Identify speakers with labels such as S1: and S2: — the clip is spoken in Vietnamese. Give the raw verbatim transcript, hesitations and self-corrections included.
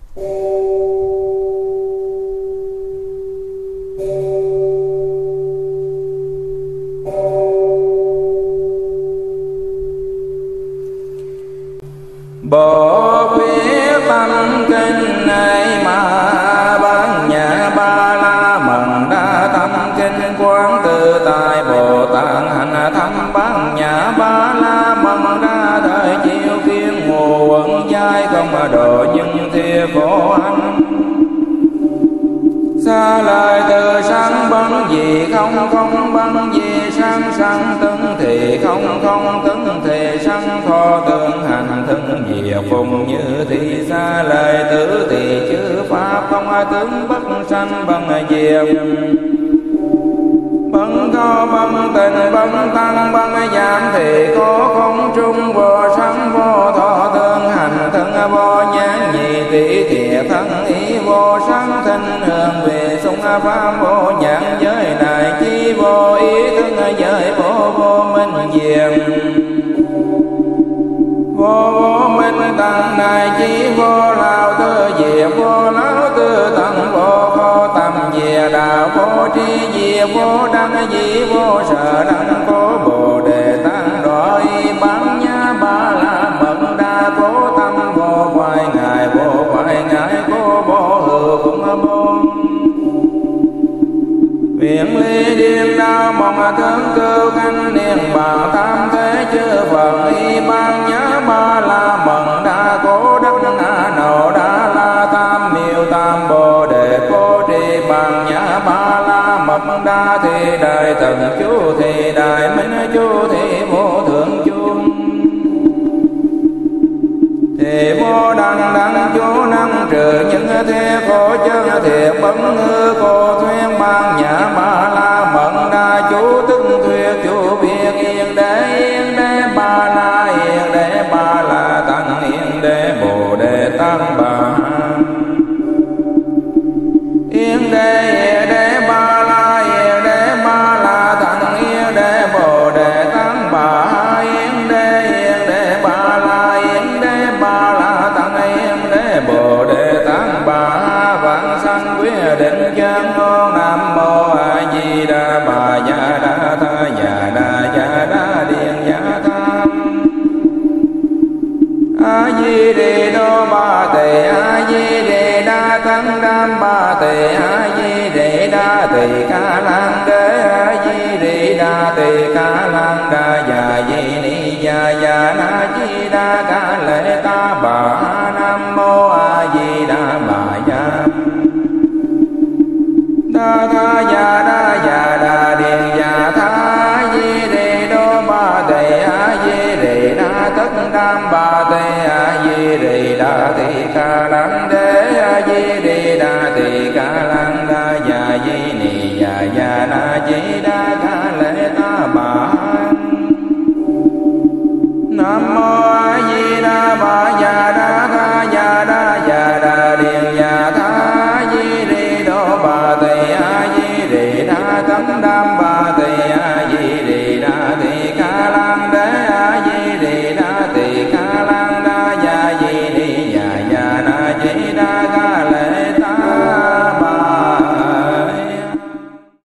S1: Bộ phía tâm kinh này mà ban nhã ba la mật đa tâm kinh quán tự tại Bồ Tát hành thâm ban nhã ba la mật đa thời chiếu kiến ngộ quẩn giai không độ nhưng thiê phổ anh xa lời từ sáng bấn gì không không bấn gì sáng sáng tấn thì không không tấn thì sáng thọ tương hành thân diệt phùng như thị xa lời tử thì chư pháp không ai tướng bất sanh bằng diệt bấn có bấn tình bấn tăng bấn giảm thì có không trung vô sáng vô thọ tương hành thân vô nhãn nhị tỷ thiệt thân ý vô sáng thanh hương về sung pháp vô nhãn giới này chi vô ý thân giới vô vô minh diệt vô vô minh tăng này chi vô lao tư diệt vô lão tư tăng vô khó tâm diệt đạo vô tri diệt vô đăng di vô sở đăng có bồ đề tăng đói bán nhã ba la mật đa cố tâm vô hoài ngài vô hoài ngài cố vô hư cũng vô viện ly điên đao mong thương cưu canh niên bàn tam thế chư phật y ban nhã ba la mật đa cố đắc a nậu đa la tam miêu tam bồ đề cố trì ban nhã ba la mật đa thì đại thần chú thì đại minh chú thì vô thượng chú thì vô đăng đăng chú năng trừ những thế khổ chân thiệt bấn hư cô thuyên ban nhã ba la mật đa chú tức thuyết chú biệt yên đế yên đế ba la yên đế ba la tăng yên đế bồ đề tăng bà yên đế yên đế ba la yên đế ba la tăng yên đế bồ đề tăng bà yên đế yên đế ba la yên đế ba la tăng yên đế bồ đề tăng bà vạn sanh quyết định chân ngôn nam mô a di đà bà ya đa tha ya đa ya đa điện ya tham a di đề đô ba tề a di đề đa tăng đam ba tề a di đề đa tề ca lan đế a di đề đa tề ca lan đa ya di ni ya ya na di đa ca lệ ta bà nam mô a di đà bà ya đa tha ya đa ya đa điện ya tha di đề đô ba tề a di đề đa tất đam ba tề a di đề đa tề ca lan đế a di đề đa tề ca lan đa ya di ni ya ya na di đa ca lệ ta bà nam mô a di đà bà ya đa tha ya đa ya đa điện ya tha di đề đô ba tề a di đề đa tất đam ba tề a di đề đa tề ca lan đế a di đề đa tề ca lan đa ya di ni ya ya na di đa